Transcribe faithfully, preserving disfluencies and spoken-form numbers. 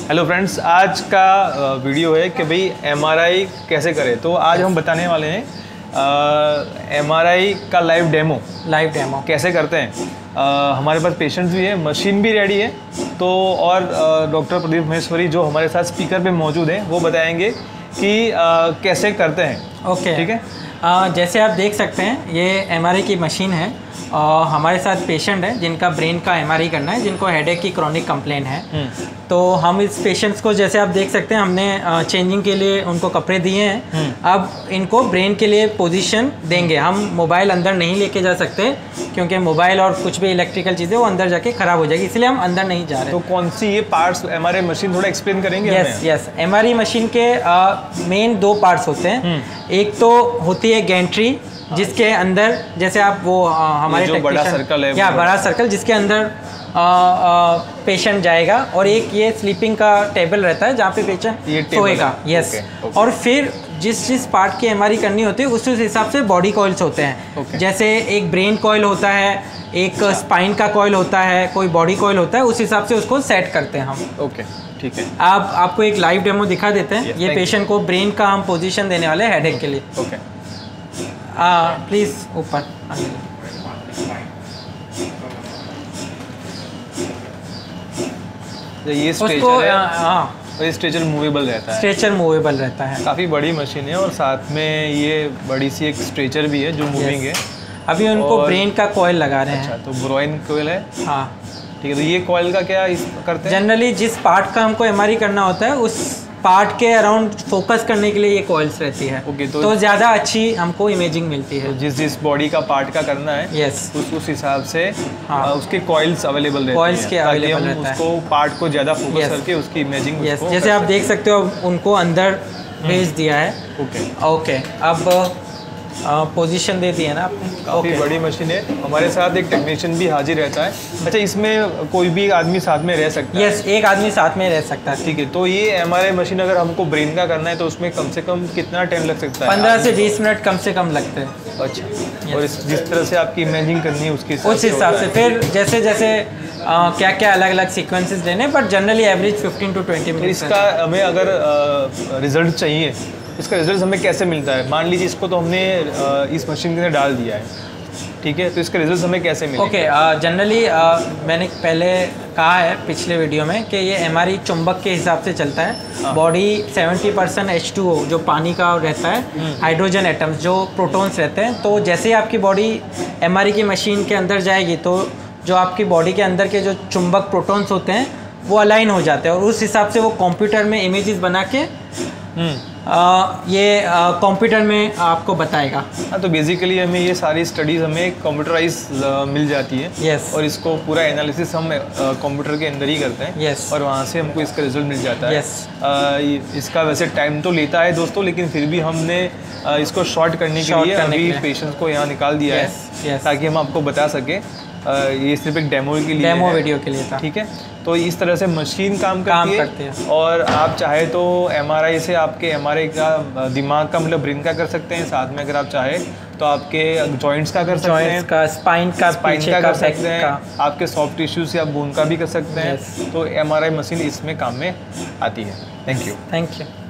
Hello friends, आज का video है कि भाई एमआरआई कैसे करें। तो आज हम बताने वाले हैं एमआरआई का लाइव डेमो लाइव डेमो कैसे करते हैं। आ, हमारे पास पेशेंट्स भी है, मशीन भी रेडी है। तो और डॉक्टर प्रदीप महेश्वरी जो हमारे साथ स्पीकर पे मौजूद हैं वो बताएंगे कि आ, कैसे करते हैं। ओके, ठीक है। आ, जैसे आप देख सकते हैं ये एमआरआई की मशीन है और हमारे साथ पेशेंट है जिनका ब्रेन का एमआरआई करना है, जिनको हेडेक की क्रॉनिक कंप्लेन है। तो हम इस पेशेंट्स को जैसे आप देख सकते हैं हमने चेंजिंग के लिए उनको कपड़े दिए हैं। अब इनको ब्रेन के लिए पोजीशन देंगे। हम मोबाइल अंदर नहीं लेके जा सकते क्योंकि मोबाइल और कुछ भी इलेक्ट्रिकल चीज़ें वो अंदर जाके ख़राब हो जाएगी, इसलिए हम अंदर नहीं जा रहे। तो कौन सी ये पार्ट्स एमआरआई मशीन थोड़ा एक्सप्लेन करेंगे? यस यस एमआरआई मशीन के मेन दो पार्ट्स होते हैं। एक तो होती है गैंट्री जिसके अंदर जैसे आप वो आ, हमारे जो बड़ा सर्कल है, या बड़ा सर्कल जिसके अंदर पेशेंट जाएगा, और एक ये स्लीपिंग का टेबल रहता है जहाँ पे पेशेंट सोएगा। Yes okay, okay. और फिर जिस जिस पार्ट की एमआरआई करनी होती है उस उस हिसाब से बॉडी कॉइल्स होते हैं। ओके। जैसे एक ब्रेन कॉइल होता है, एक स्पाइन का कॉइल होता है, कोई बॉडी कॉइल होता है, उस हिसाब से उसको सेट करते हैं हम। ओके ठीक है। आप आपको एक लाइव डेमो दिखा देते हैं। ये पेशेंट को ब्रेन का हम पोजीशन देने वाले हैं हेडेक के लिए। ओके प्लीज़ ऊपर ये स्ट्रेचर है। हाँ, ये स्ट्रेचर मूवेबल रहता है। स्ट्रेचर मूवेबल रहता है। काफ़ी बड़ी मशीन है और साथ में ये बड़ी सी एक स्ट्रेचर भी है जो मूविंग है। अभी उनको ब्रेन का कॉइल लगा रहे हैं। अच्छा, तो ब्रोइन कॉइल है। हाँ ठीक है। तो ये कॉइल का क्या इस करते हैं? जनरली जिस पार्ट का हमको एमआरआई करना होता है उस पार्ट के अराउंड फोकस करने के लिए ये कॉइल्स रहती है। ओके, तो, तो ज़्यादा अच्छी हमको इमेजिंग मिलती है। तो जिस जिस बॉडी का पार्ट का करना है यस उस उस हिसाब से हाँ, उसके कॉइल्स अवेलेबल रहते हैं। कॉइल्स के अवेलेबल रहता है। उसको पार्ट को ज़्यादा फोकस करके उसकी इमेजिंग। यस जैसे आप देख सकते हो उनको अंदर भेज दिया है। ओके ओके, अब पोजीशन दे दी है ना आपने। काफ़ी okay. बड़ी मशीन है। हमारे साथ एक टेक्नीशियन भी हाजिर रहता है। अच्छा, इसमें कोई भी आदमी साथ में रह सकता है? यस, एक आदमी साथ में रह सकता है। ठीक है। तो ये एमआरआई मशीन अगर हमको ब्रेन का करना है तो उसमें कम से कम कितना टाइम लग सकता है? पंद्रह से बीस मिनट कम से कम लगते हैं। अच्छा yes. और इस जिस तरह से आपकी इमेजिंग करनी है उसके उस हिसाब से फिर जैसे जैसे आ, क्या क्या अलग अलग सीक्वेंसेस देने, but generally average fifteen to twenty minute. इसका हमें अगर रिजल्ट चाहिए, इसका रिजल्ट हमें कैसे मिलता है? मान लीजिए इसको तो हमने इस मशीन के अंदर डाल दिया है, ठीक है, तो इसका रिजल्ट हमें कैसे मिलेगा? ओके, जनरली मैंने पहले कहा है पिछले वीडियो में कि ये एमआरआई चुंबक के हिसाब से चलता है। Body seventy percent H two O जो पानी का रहता है, हाइड्रोजन एटम्स जो प्रोटॉन्स रहते हैं। तो जैसे ही आपकी बॉडी एमआरआई की मशीन के अंदर जाएगी तो जो आपकी बॉडी के अंदर के जो चुंबक प्रोटॉन्स होते हैं वो अलाइन हो जाते हैं और उस हिसाब से वो कंप्यूटर में इमेजेस बना के आ, ये कंप्यूटर में आपको बताएगा। हाँ, तो बेसिकली हमें ये सारी स्टडीज़ हमें कंप्यूटराइज मिल जाती है। Yes yes. और इसको पूरा एनालिसिस हम कंप्यूटर के अंदर ही करते हैं। Yes yes. और वहाँ से हमको इसका रिजल्ट मिल जाता है। Yes yes. इसका वैसे टाइम तो लेता है दोस्तों, लेकिन फिर भी हमने इसको शॉर्ट करने के लिए अभी पेशेंट्स को यहाँ निकाल दिया yes. है yes. ताकि हम आपको बता सकें। ये सिर्फ एक डेमो के लिए डेमो वीडियो के लिए था। ठीक है। तो इस तरह से मशीन काम करती काम है, करती है। और आप चाहे तो एमआरआई से आपके एमआरआई का दिमाग का मतलब ब्रेन का कर सकते हैं। साथ में अगर आप चाहे तो आपके जॉइंट्स का कर सकते हैं, का स्पाइन का स्पाइन का कर सकते हैं, आपके सॉफ्ट टिश्यूज या बोन का भी कर सकते हैं। तो एमआरआई मशीन इसमें काम में आती है। Thank you thank you.